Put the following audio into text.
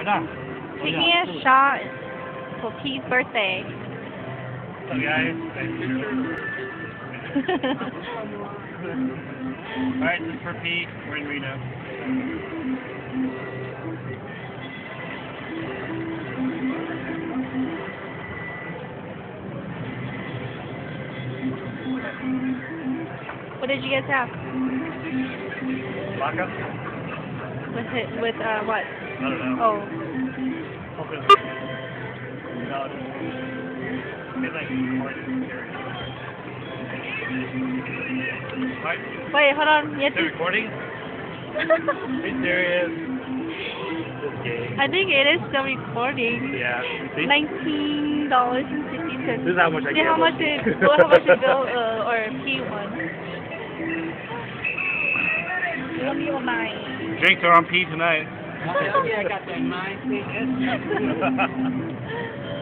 Taking a shot for Pete's birthday. What's up, guys? Alright, this is for Pete. We're in Reno. What did you guys have? Vodka? With what? I don't know. Oh. Hopefully no, it's like What? Wait, hold on. You have Is it to... recording? Be serious. Just kidding. I think it is still recording. Yeah. See? $19.60. This is how much I See get. how much did Bill or Pete won? $1.09. Drinks are on Pete tonight. Yeah, I got that 9 cents.